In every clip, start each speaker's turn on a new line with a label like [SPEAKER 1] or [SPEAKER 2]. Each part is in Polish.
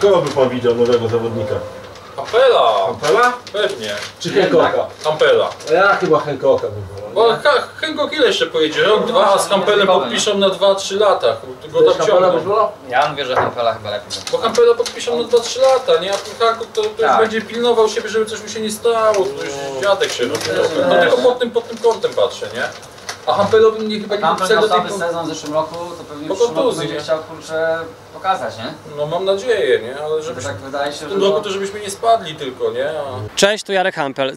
[SPEAKER 1] Kogo by pan widział nowego zawodnika?
[SPEAKER 2] Hampela!
[SPEAKER 1] Hampela?
[SPEAKER 2] Pewnie.
[SPEAKER 1] Czy Hancocka?
[SPEAKER 2] Hampela.
[SPEAKER 1] Ja chyba Hancocka bym wolał.
[SPEAKER 2] Bo Hancock ile jeszcze pojedzie? Rok, dwa, a z Hampelem podpiszą na 2-3 lata. Go tam ciągną.
[SPEAKER 3] Ja mówię, że Hampela chyba lepiej.
[SPEAKER 2] Bo Hampela podpiszą na 2-3 lata, nie? A ten Hancock to już będzie pilnował siebie, żeby coś mu się nie stało. To już dziadek się robi. No tylko pod tym kątem patrzę, nie? A Hampelowi mnie chyba nie
[SPEAKER 3] podpisał do tej sezon w zeszłym roku, to pewnie w przyszłym roku będzie chciał, kurczę, pokazać, nie?
[SPEAKER 2] No mam nadzieję, nie? Ale żeby
[SPEAKER 3] tak wydaje się,
[SPEAKER 2] w tym roku to żebyśmy nie spadli tylko, nie?
[SPEAKER 4] Cześć, tu Jarek Hampel.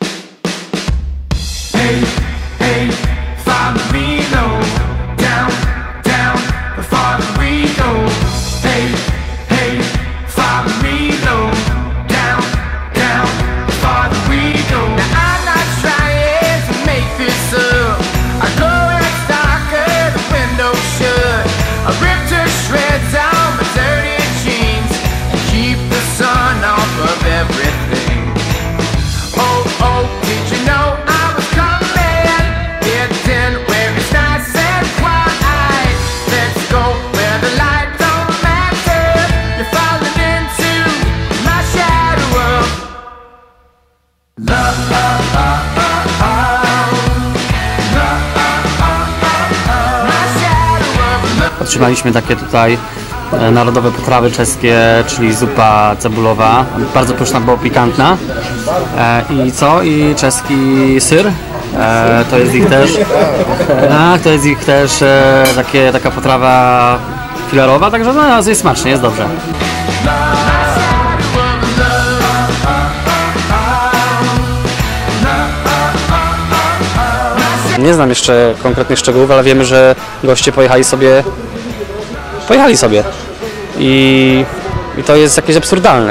[SPEAKER 5] Hey, hey, follow me, no. Down, down, the farther we go. Hey, hey, follow me, no. Down, down, the farther we go. Now I'm not trying to make this up. I go as darker, the window shut. I ripped her shreds on my dirty jeans and keep the sun off of everything. Oh, oh, did you know I was coming? Getting where it's nice and quiet. Let's go where the light don't matter. You're falling into my shadow of love.
[SPEAKER 4] Otrzymaliśmy takie tutaj narodowe potrawy czeskie, czyli zupa cebulowa. Bardzo pyszna, bo pikantna. I co? I czeski syr. To jest ich też. Tak, to jest ich też taka potrawa filerowa, także no, jest smacznie, jest dobrze. Nie znam jeszcze konkretnych szczegółów, ale wiemy, że goście pojechali sobie i to jest jakieś absurdalne.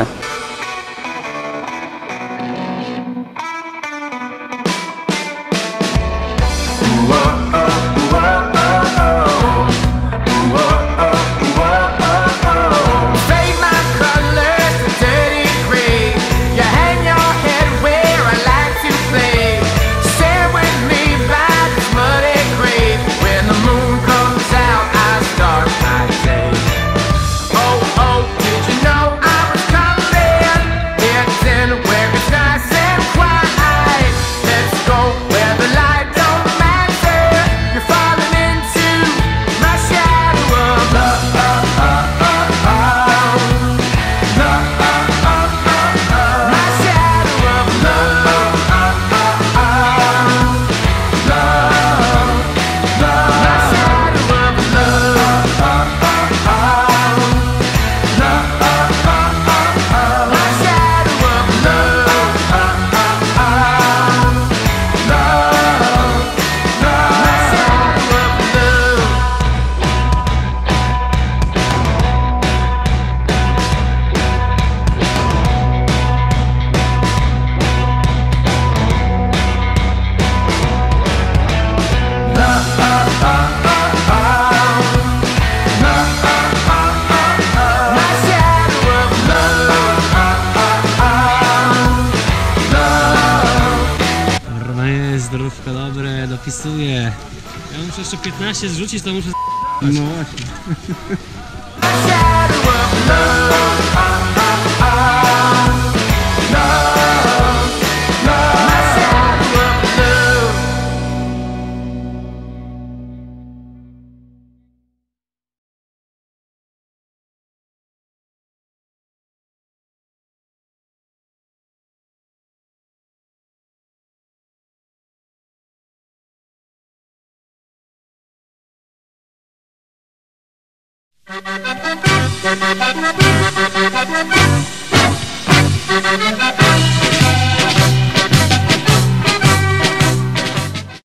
[SPEAKER 6] Zdrówko dobre, dopisuję. Ja muszę jeszcze 15 zrzucić, to muszę no właśnie.
[SPEAKER 5] Thank you.